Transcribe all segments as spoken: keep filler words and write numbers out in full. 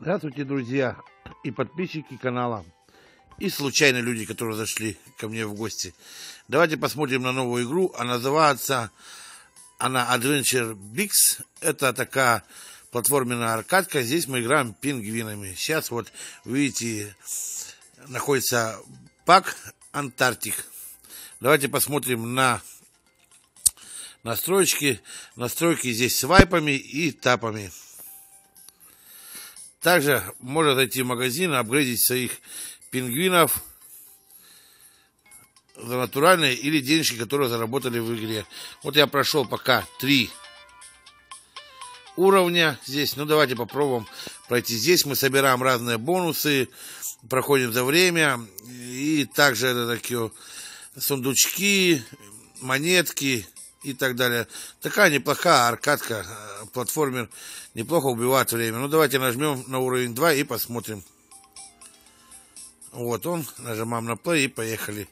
Здравствуйте, друзья и подписчики канала, и случайные люди, которые зашли ко мне в гости. Давайте посмотрим на новую игру, а называется она Adventure Bix. Это такая платформенная аркадка, здесь мы играем пингвинами. Сейчас вот, видите, находится пак Антарктик. Давайте посмотрим на настройки. Настройки здесь с вайпами и тапами. Также можно зайти в магазин и апгрейдить своих пингвинов за натуральные или денежки, которые заработали в игре. Вот я прошел пока три уровня здесь. Ну, давайте попробуем пройти. Здесь мы собираем разные бонусы, проходим за время. И также это такие сундучки, монетки и так далее. Такая неплохая аркадка, платформер, неплохо убивает время. Ну, давайте нажмем на уровень два и посмотрим. Вот он, нажимаем на play и поехали.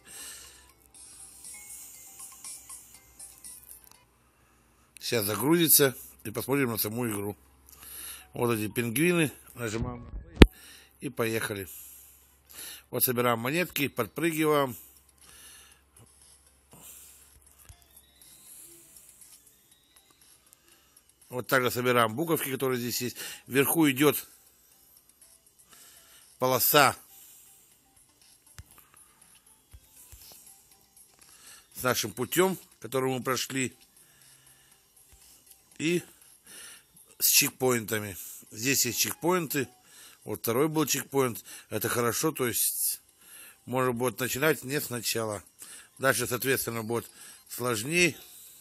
Сейчас загрузится и посмотрим на саму игру. Вот эти пингвины, нажимаем на play и поехали. Вот собираем монетки, подпрыгиваем. Вот также собираем буковки, которые здесь есть. Вверху идет полоса с нашим путем, который мы прошли. И с чекпоинтами. Здесь есть чекпоинты. Вот второй был чекпоинт. Это хорошо, то есть можно будет начинать не сначала. Дальше, соответственно, будет сложнее.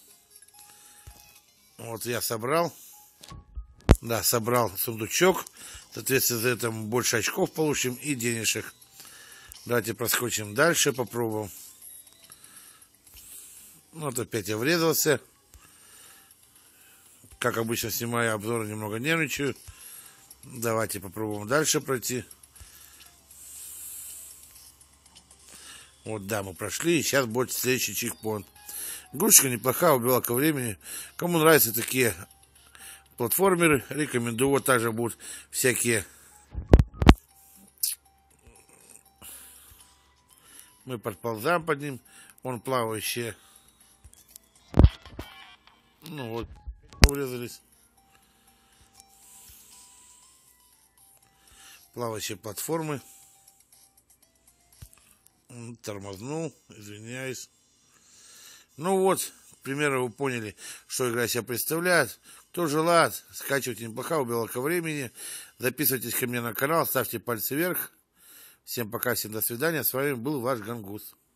Вот я собрал. Да, собрал сундучок. Соответственно, за это мы больше очков получим и денежек. Давайте проскочим дальше, попробуем. Вот опять я врезался. Как обычно, снимаю обзоры, немного нервничаю. Давайте попробуем дальше пройти. Вот, да, мы прошли. И сейчас будет следующий чекпоинт. Игрушечка неплохая, убила ко времени. Кому нравятся такие платформеры, рекомендую. Вот также будут всякие. Мы подползаем под ним. Он плавающий. Ну вот, урезались. Плавающие платформы. Тормознул, извиняюсь. Ну вот, к примеру, вы поняли, что игра себя представляет. Кто желает, скачивайте, неплохо, убила ко времени. Записывайтесь ко мне на канал, ставьте пальцы вверх. Всем пока, всем до свидания. С вами был ваш Гангус.